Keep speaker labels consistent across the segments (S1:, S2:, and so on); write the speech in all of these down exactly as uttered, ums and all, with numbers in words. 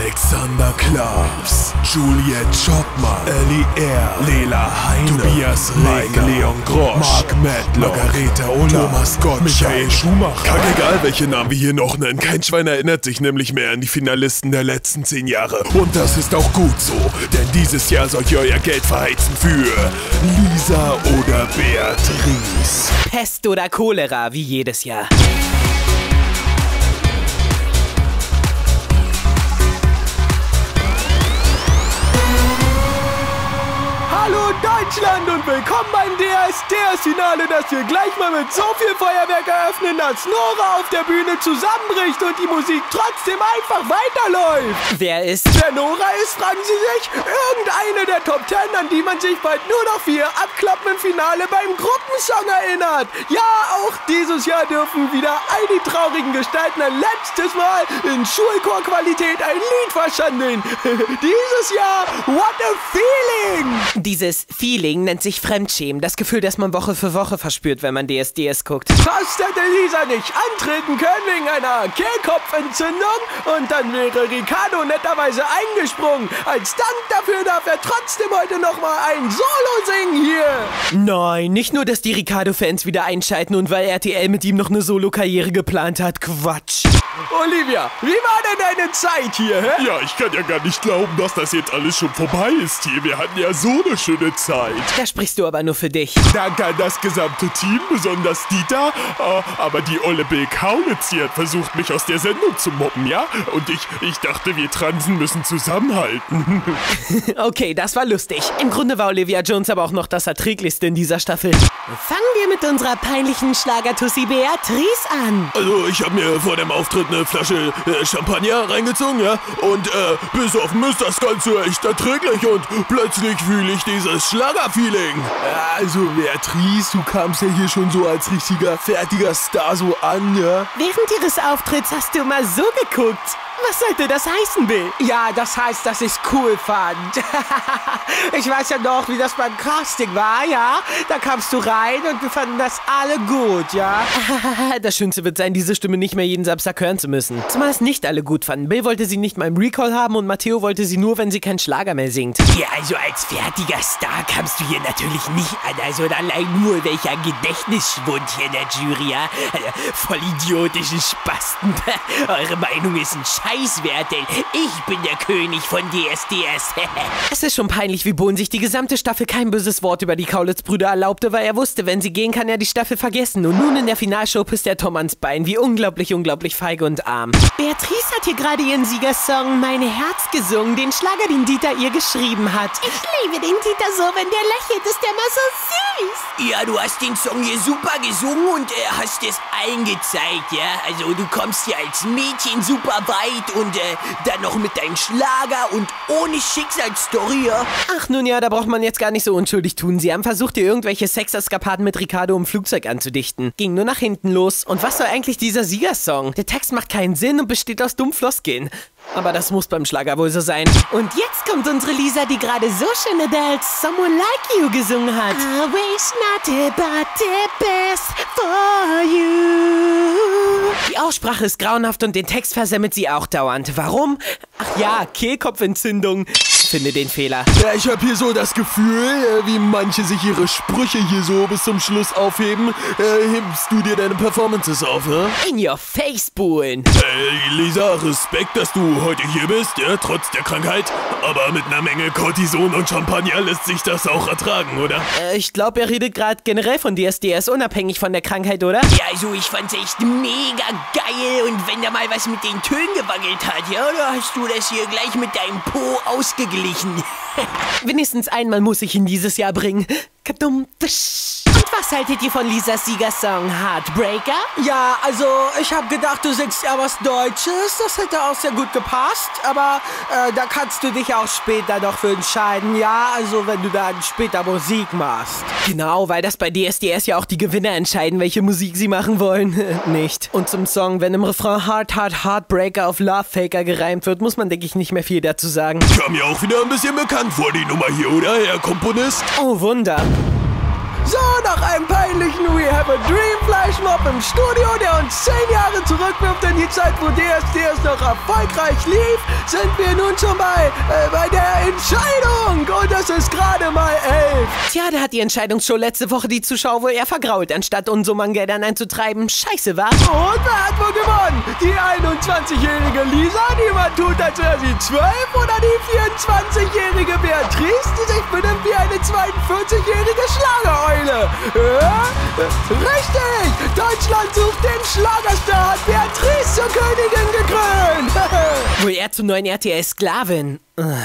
S1: Alexander Klaas, Juliette Schoppmann, Ellie R., Lela Heine, Tobias Reger, Leon Grosch, Mark Medlock, Margareta Ulla, Thomas Gott, Michael Schumacher. Kackegal, welche Namen wir hier noch nennen. Kein Schwein erinnert sich nämlich mehr an die Finalisten der letzten zehn Jahre. Und das ist auch gut so, denn dieses Jahr sollt ihr euer Geld verheizen für Lisa oder Beatrice.
S2: Pest oder Cholera, wie jedes Jahr.
S3: Hallo Deutschland und willkommen beim D S D S-Finale, das wir gleich mal mit so viel Feuerwerk eröffnen, dass Nora auf der Bühne zusammenbricht und die Musik trotzdem einfach weiterläuft.
S2: Wer ist?
S3: Wer Nora ist, fragen Sie sich? Irgendeine der Top Ten, an die man sich bald nur noch vier Abklappen im Finale beim Gruppensong erinnert. Ja, auch dieses Jahr dürfen wieder all die traurigen Gestalten ein letztes Mal in Schulchorqualität ein Lied verschandeln. Dieses Jahr, what a feeling!
S2: Dieses Feeling nennt sich Fremdschämen. Das Gefühl, das man Woche für Woche verspürt, wenn man D S D S guckt.
S3: Fast hätte Lisa nicht antreten können wegen einer Kehlkopfentzündung und dann wäre Ricardo netterweise eingesprungen. Als Dank dafür darf er trotzdem heute nochmal ein Solo singen hier.
S2: Nein, nicht nur, dass die Ricardo-Fans wieder einschalten und weil R T L mit ihm noch eine Solo-Karriere geplant hat. Quatsch.
S3: Olivia, wie war denn deine Zeit hier, hä?
S1: Ja, ich kann ja gar nicht glauben, dass das jetzt alles schon vorbei ist hier. Wir hatten ja so eine schöne Zeit.
S2: Da sprichst du aber nur für dich.
S1: Danke an das gesamte Team, besonders Dieter. Äh, aber die olle Bill Kaulitz hier hat versucht, mich aus der Sendung zu mobben, ja? Und ich, ich dachte, wir Transen müssen zusammenhalten.
S2: Okay, das war lustig. Im Grunde war Olivia Jones aber auch noch das Erträglichste in dieser Staffel. Fangen wir mit unserer peinlichen Schlagertussi Beatrice an.
S1: Also, ich habe mir vor dem Auftritt eine Flasche äh, Champagner reingezogen, ja? Und äh, besoffen ist das Ganze echt erträglich und plötzlich fühle ich dieses Schlagerfeeling.
S3: Ja, also Beatrice, du kamst ja hier schon so als richtiger, fertiger Star so an, ja?
S2: Während ihres Auftritts hast du mal so geguckt. Was sollte das heißen, Bill?
S3: Ja, das heißt, dass ich's cool fand. Ich weiß ja noch, wie das beim Casting war, ja? Da kamst du rein und wir fanden das alle gut, ja?
S2: Das Schönste wird sein, diese Stimme nicht mehr jeden Samstag hören zu müssen. Zumal es nicht alle gut fanden. Bill wollte sie nicht mal im Recall haben und Matteo wollte sie nur, wenn sie keinen Schlager mehr singt.
S4: Ja, also als fertiger Star kamst du hier natürlich nicht an. Also allein nur welcher Gedächtnisschwund hier in der Jury, ja? Also, voll idiotischen Spasten. Eure Meinung ist ein Scheißwert, denn ich bin der König von D S D S.
S2: Es ist schon peinlich, wie Bohn sich die gesamte Staffel kein böses Wort über die Kaulitz-Brüder erlaubte, weil er wusste, wenn sie gehen, kann er die Staffel vergessen. Und nun in der Finalshow pisst der Tom ans Bein. Wie unglaublich, unglaublich feige und arm. Beatrice hat hier gerade ihren Siegersong Mein Herz gesungen, den Schlager, den Dieter ihr geschrieben hat. Ich liebe den Dieter so, wenn der lächelt, ist der immer so süß.
S4: Ja, du hast den Song hier super gesungen und äh, hast es allen gezeigt, ja? Also du kommst hier als Mädchen super weit und äh, dann noch mit deinem Schlager und ohne Schicksalsstory, ja?
S2: Ach nun ja, da braucht man jetzt gar nicht so unschuldig tun. Sie haben versucht, ihr irgendwelche Sexeskapaden mit Ricardo im Flugzeug anzudichten. Ging nur nach hinten los. Und was soll eigentlich dieser Siegersong? Der Text macht keinen Sinn und besteht aus dumm Floskeln. Aber das muss beim Schlager wohl so sein. Und jetzt kommt unsere Lisa, die gerade so schön Adele's Someone Like You gesungen hat. I wish nothing but the best for you. Die Aussprache ist grauenhaft und den Text versemmelt sie auch dauernd. Warum? Ach ja, Kehlkopfentzündung. Finde den Fehler.
S3: Ja, ich habe hier so das Gefühl, wie manche sich ihre Sprüche hier so bis zum Schluss aufheben. Äh, hebst du dir deine Performances auf, ne?
S2: In your face, Buhlen.
S1: Hey, Lisa, Respekt, dass du heute hier bist, ja, trotz der Krankheit. Aber mit einer Menge Cortison und Champagner lässt sich das auch ertragen, oder?
S2: Äh, ich glaube, er redet gerade generell von D S D S, unabhängig von der Krankheit, oder?
S4: Ja, also ich fand's echt mega geil und wenn da mal was mit den Tönen gewackelt hat, ja, oder hast du das hier gleich mit deinem Po ausgeglichen?
S2: Wenigstens einmal muss ich ihn dieses Jahr bringen. Kadum, tsch. Und was haltet ihr von Lisas Siegersong Heartbreaker?
S3: Ja, also ich habe gedacht, du singst ja was Deutsches. Das hätte auch sehr gut gepasst. Aber äh, da kannst du dich auch später noch für entscheiden. Ja, also wenn du dann später Musik machst.
S2: Genau, weil das bei D S D S ja auch die Gewinner entscheiden, welche Musik sie machen wollen. Nicht. Und zum Song, wenn im Refrain Heart, Heart, Heartbreaker auf Love Faker gereimt wird, muss man, denke ich, nicht mehr viel dazu sagen.
S1: Kam mir auch wieder ein bisschen bekannt vor, die Nummer hier, oder, Herr Komponist?
S2: Oh, Wunder.
S3: So, nach einem peinlichen We Have a Dream Flashmob im Studio, der uns zehn Jahre zurückwirft in die Zeit, wo D S D S noch erfolgreich lief, sind wir nun schon bei, äh, bei der Entscheidung. Und es ist gerade mal elf.
S2: Tja, da hat die Entscheidungsshow letzte Woche die Zuschauer wohl eher vergrault, anstatt Unsummengeldern einzutreiben. Scheiße, wa?
S3: Und wer hat wohl gewonnen? Die einundzwanzigjährige Lisa, die man tut, als wäre sie zwölf, oder die vierundzwanzigjährige Beatrice, die sich benimmt wie eine zweiundvierzigjährige Schlagereule? Ja? Richtig! Deutschland sucht den Schlagerstar, hat Beatrice zur Königin gekrönt!
S2: Wohl eher zur neuen R T L-Sklavin.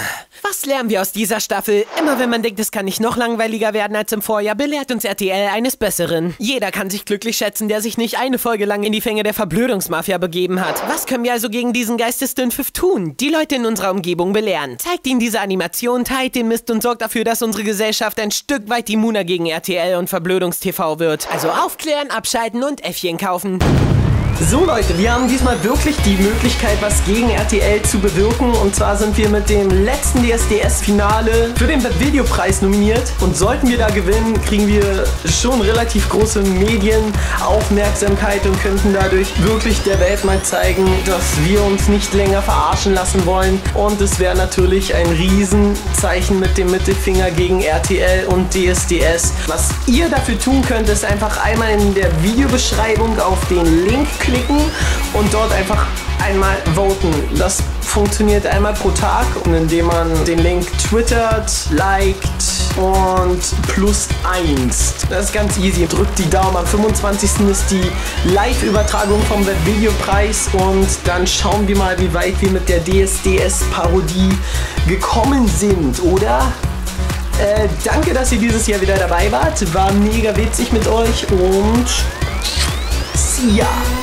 S2: Was lernen wir aus dieser Staffel? Immer wenn man denkt, es kann nicht noch langweiliger werden als im Vorjahr, belehrt uns R T L eines Besseren. Jeder kann sich glücklich schätzen, der sich nicht eine Folge lang in die Fänge der Verblödungsmafia begeben hat. Was können wir also gegen diesen geistesdünnen Pfiff tun? Die Leute in unserer Umgebung belehren. Zeigt ihnen diese Animation, teilt den Mist und sorgt dafür, dass unsere Gesellschaft ein Stück weit immuner gegen R T L und Verblödungstv wird. Also aufklären, abschalten und Äffchen kaufen.
S5: So Leute, wir haben diesmal wirklich die Möglichkeit, was gegen R T L zu bewirken. Und zwar sind wir mit dem letzten D S D S-Finale für den Webvideopreis nominiert. Und sollten wir da gewinnen, kriegen wir schon relativ große Medienaufmerksamkeit und könnten dadurch wirklich der Welt mal zeigen, dass wir uns nicht länger verarschen lassen wollen. Und es wäre natürlich ein Riesenzeichen mit dem Mittelfinger gegen R T L und D S D S. Was ihr dafür tun könnt, ist einfach einmal in der Videobeschreibung auf den Link klicken und dort einfach einmal voten. Das funktioniert einmal pro Tag, indem man den Link twittert, liked und plus eins. Das ist ganz easy. Drückt die Daumen. Am fünfundzwanzigsten ist die Live-Übertragung vom Webvideopreis und dann schauen wir mal, wie weit wir mit der D S D S-Parodie gekommen sind, oder? Äh, danke, dass ihr dieses Jahr wieder dabei wart. War mega witzig mit euch und see ya!